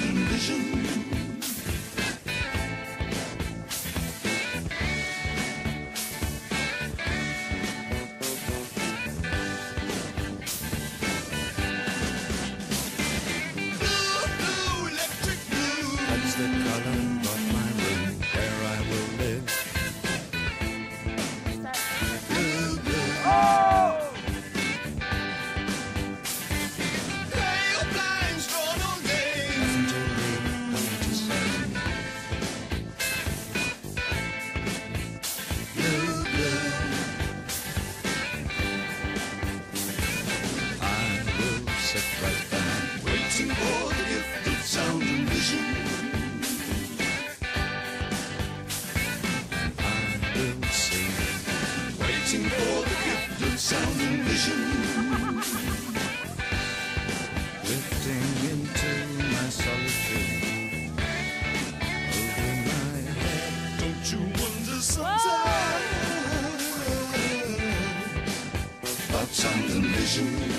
and vision. That's the color of my room where I will live. Blue, blue. Pale blinds drawn all day. Nothing to read, nothing to say. Blue, blue. I will sit right down, Waiting for the gift of sound and vision. I will sing. Waiting for the gift of sound and vision. Drifting into my solitude. Over my head, Don't you wonder sometimes about sound and vision?